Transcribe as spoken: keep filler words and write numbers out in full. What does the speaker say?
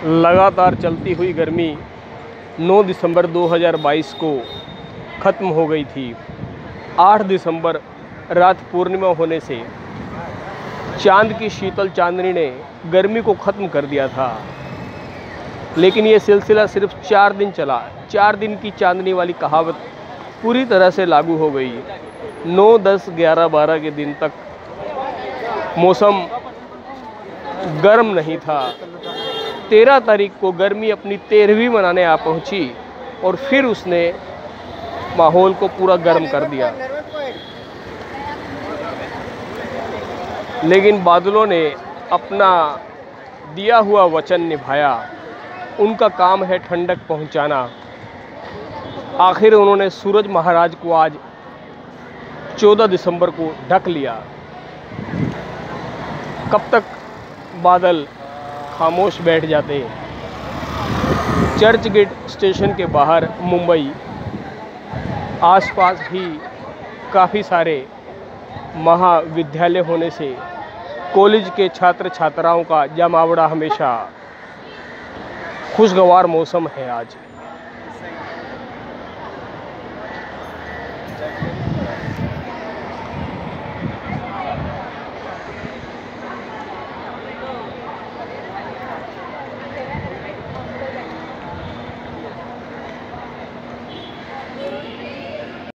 लगातार चलती हुई गर्मी नौ दिसंबर दो हज़ार बाईस को ख़त्म हो गई थी। आठ दिसंबर रात पूर्णिमा होने से चांद की शीतल चांदनी ने गर्मी को ख़त्म कर दिया था, लेकिन ये सिलसिला सिर्फ चार दिन चला। चार दिन की चांदनी वाली कहावत पूरी तरह से लागू हो गई। नौ, दस, ग्यारह, बारह के दिन तक मौसम गर्म नहीं था। तेरह तारीख को गर्मी अपनी तेरहवीं मनाने आ पहुंची और फिर उसने माहौल को पूरा गर्म कर दिया। लेकिन बादलों ने अपना दिया हुआ वचन निभाया। उनका काम है ठंडक पहुंचाना। आखिर उन्होंने सूरज महाराज को आज चौदह दिसंबर को ढक लिया। कब तक बादल खामोश बैठ जाते। चर्च गेट स्टेशन के बाहर मुंबई, आसपास ही काफ़ी सारे महाविद्यालय होने से कॉलेज के छात्र छात्राओं का जमावड़ा हमेशा खुशगवार मौसम है आज।